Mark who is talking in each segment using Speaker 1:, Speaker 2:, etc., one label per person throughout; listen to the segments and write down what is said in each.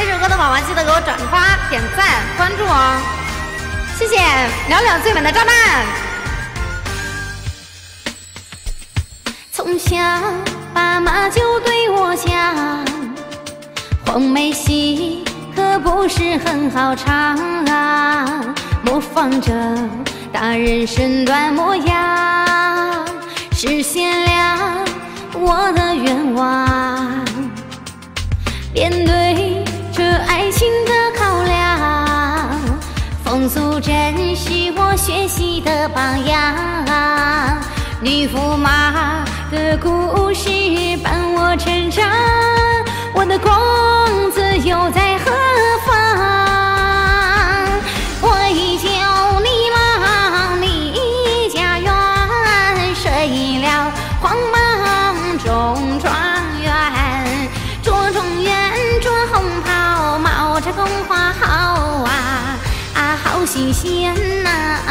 Speaker 1: 这首歌的宝宝记得给我转发、点赞、关注哦，谢谢聊聊最美的炸弹。从小爸妈就对我讲，黄梅戏可不是很好唱啊，模仿着大人身段模样，实现了我的愿望。面对这爱情的考量，风俗真是我学习的榜样。女驸马的故事伴我成长，我的公子又在何方？为救你忙离家园，谁料慌忙中状元，着状元着红袍，冒着宫花好啊啊，好新鲜呐！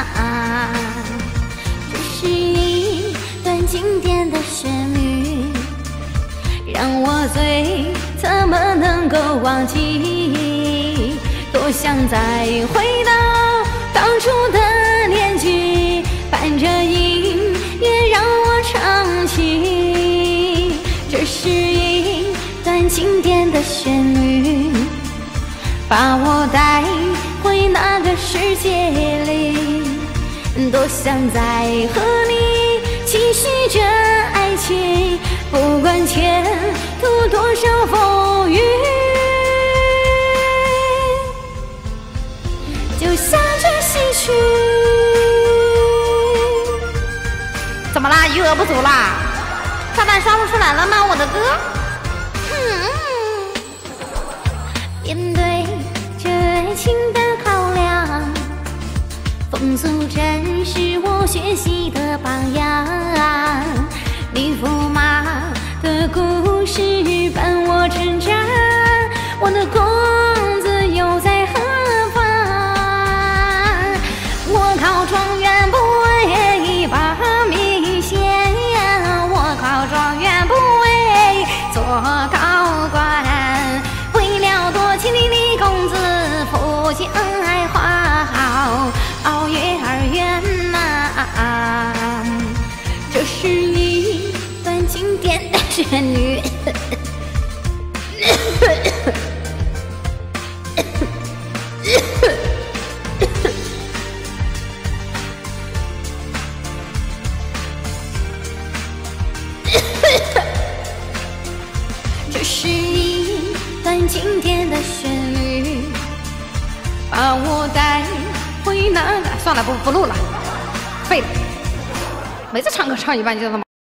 Speaker 1: 这是一段经典的旋律，让我醉，怎么能够忘记？多想再回到当初的年纪，伴着音乐让我唱起。这是一段经典的旋律，把我带回那个世界里。多想再和你继续这爱情，不管前途多少风雨，就像这戏曲。怎么啦？余额不足啦？炸弹刷不出来了吗？我的歌。面对这爱情的考量，风俗真是我学习的榜样。女驸马的故事伴我成长，我的公子又在何方？我考状元不为把名显，我考状元不为做高官，为了多情的李公子福将爱花好月儿圆呐。这是一段经典的旋律，这是一段经典的旋律，把我带回那个……算了，不录了，废了。每次唱歌唱一半就他妈